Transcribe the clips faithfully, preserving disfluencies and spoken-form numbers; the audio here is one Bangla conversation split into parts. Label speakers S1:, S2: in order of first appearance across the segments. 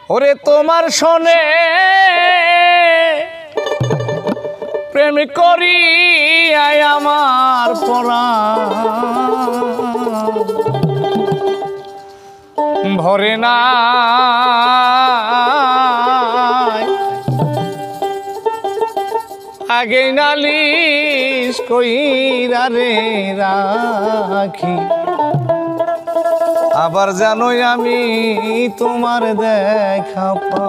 S1: ওরে তোমার শোনে প্রেম করি আয় আমার পরাণ ভরে না আগে নালিশ কইরা রে রাখি আবার জানোই আমি তোমার দেখা পা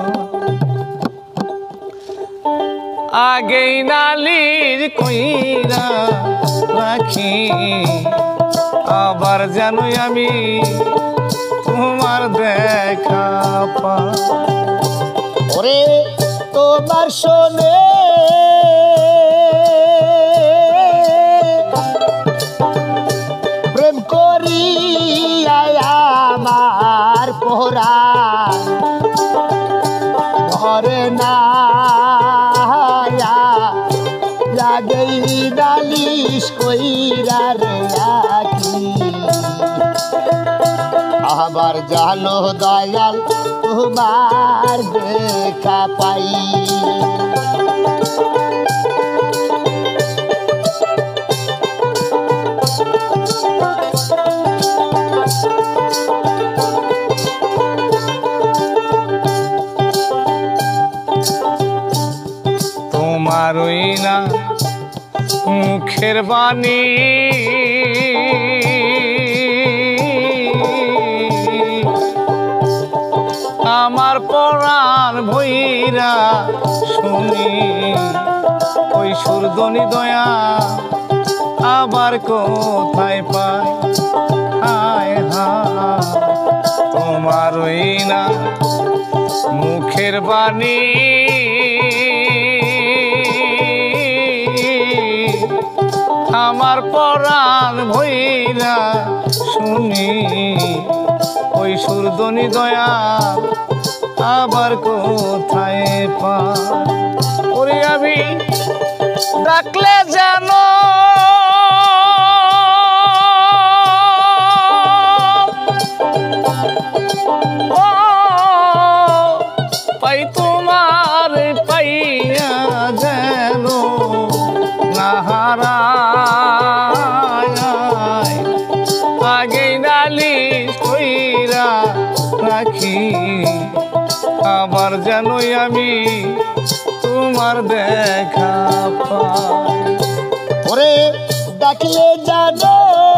S1: আগে নালিশ কইরা রাখি আবার জানোই আমি তোমার দেখা পা
S2: ওরে তোমার শোনে প্রেম করি আমার পরাণ ভরে না লাগেই নালিশ কইরা রে রাখি আবার জানো দয়াল তোমার দেখা পাই
S1: তোমারই না মুখের বাণী আমার পরাণ ভৈরা শুনি ওই সুরদনি দয়া আবার কোথায় পাই হায় হায় তোমারই না মুখের বাণী আমার পরাণ ভৈরা শুনি ওই সুরদনি দয়া আবার কোথায় পা ওরে আমি ডাকলে জানো ও পাই তোমার পাইয়া যেন নাহারা আগে নালিশ কইরা রাখি আবার জানোই আমি তোমার দেখা পাই
S2: ওরে ডাকলে জানো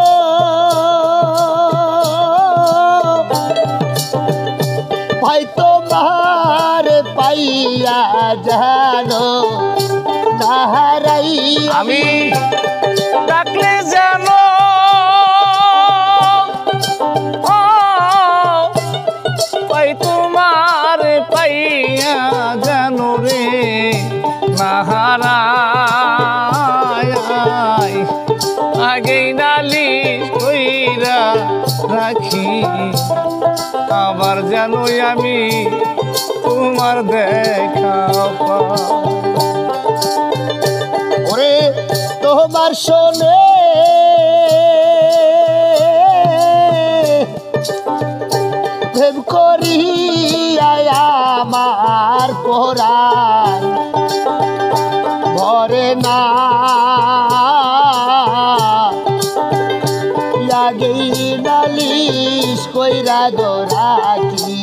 S2: ভাই তোমার পাইয়া জানো নাহারাই
S1: আমি ডাকলে জানো পাই তোমার পাইয়া জানো রে নাহারায় আগে নালিশ কইরা রাখি আবার জানোই আমি তোমার দেখা পাই
S2: ওরে তোমার শোনে প্রেম করি আমার পরাণ ভরে না লাগেই নালিশ কইরা রাখি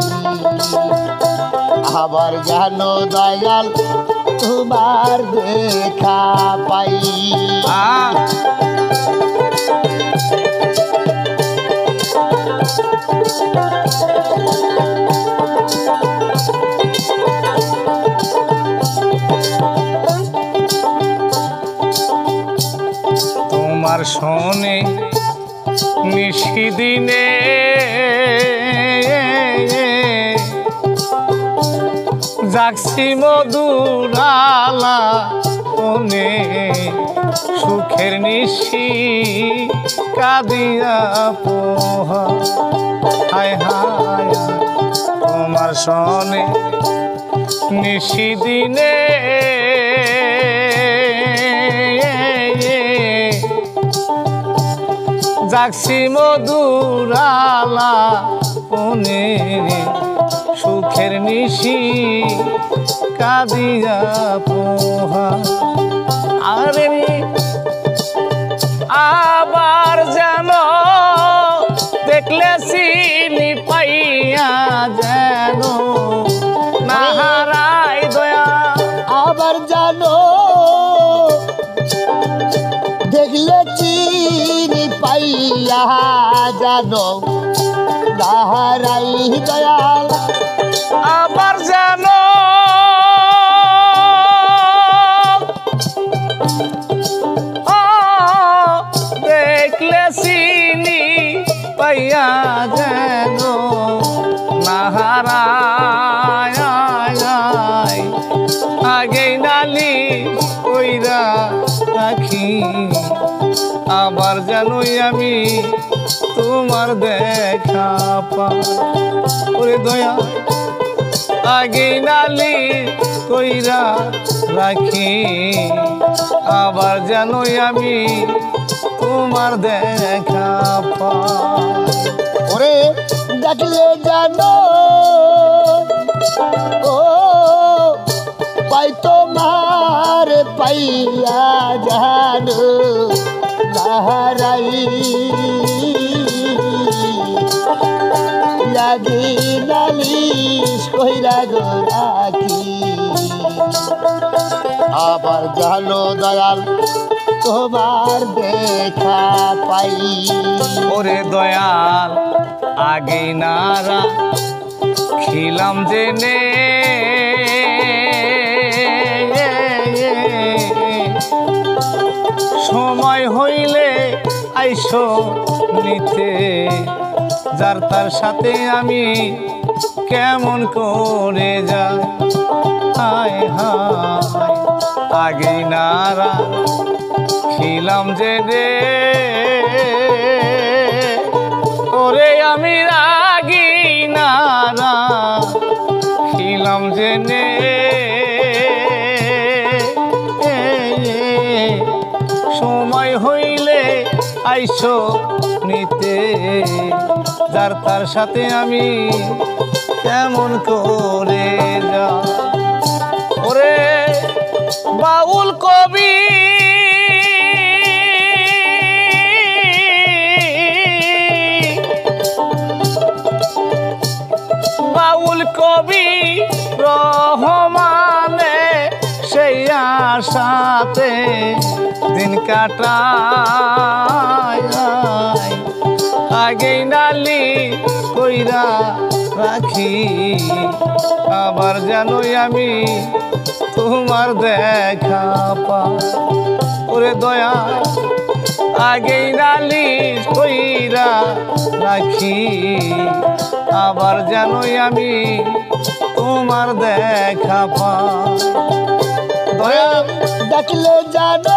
S2: আবার জানো দয়াল তোমার দেখা পাই
S1: তোমার শোনে নিশিদিনে জাগছি মধুরালা কোনে সুখের নিশি কাঁদিয়া পোহা হায় হায় তোমার শোনে নিশিদিনে জাগছি মধুরালা কোনে সুখের নিশি কাঁদিয়া পোহা আরে আবার যেন দেখলে চিনি পাইয়া যেন না হারাই দয়া
S2: আবার জানো দেখলে চিনি পাইয়া জানো দাহারাই দয়াল
S1: আবার যেন দেখলে চিনি পাইয়া যেন না হারায় আগে নালি কইরা রাখি আবার জানোই আমি তোমার দেখা পাই ওরে দয়া আগে নালি কইরা রাখি আবার জানোই আমি তোমার দেখা পাই
S2: ওরে ডাকলে জানো ও পাই তোমার পাইয়া জানো দাহারাই লাগি নালিশ কইরা গো রাখি আবার জানো দয়াল তোমার দেখা পাই
S1: ওরে দয়াল আগে নারা খিলাম জেনে সময় হইলে আইসো নিতে যার তার সাথে আমি কেমন করে যাই হায় হায় আগে নারা খিলাম যে রে ওরে আমি রাগি নারা খিলাম যে নে সময় হইলে আইসো নিতে যার তার সাথে আমি কেমন করে যা ওরে বাউল কবি বাউল কবি রহমানে সেই আশাতে দিন কাটায় আগে নালি কইরা রাখি আবার জানোই আমি তোমার দেখা পাই ওরে দয়া আগে নালি কইরা রাখি আবার জানোই আমি তোমার দেখা পাই দয়া
S2: ডাকলে জানো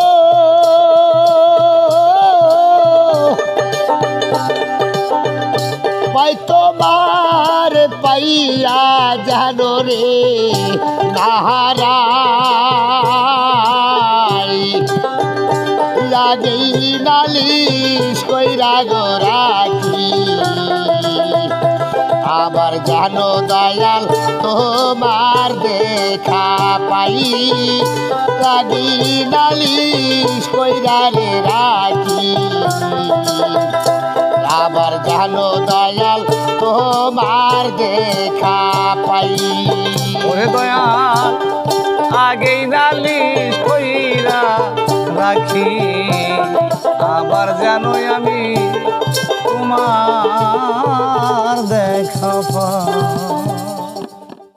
S2: পাই তোমার পাইয়া জানো রে নাহারাই লাগেই নালিশ কইরা গো রাখি আবার জানো দয়াল তোমার দেখা পাই লাগি নালিশ কইরা রে রাখি আবার জানো দয়াল তোমার দেখা পাই
S1: ওরে দয়াল আগেই নালিশ কইরা রাখি আবার জানোই আমি তোমার দেখা পাই।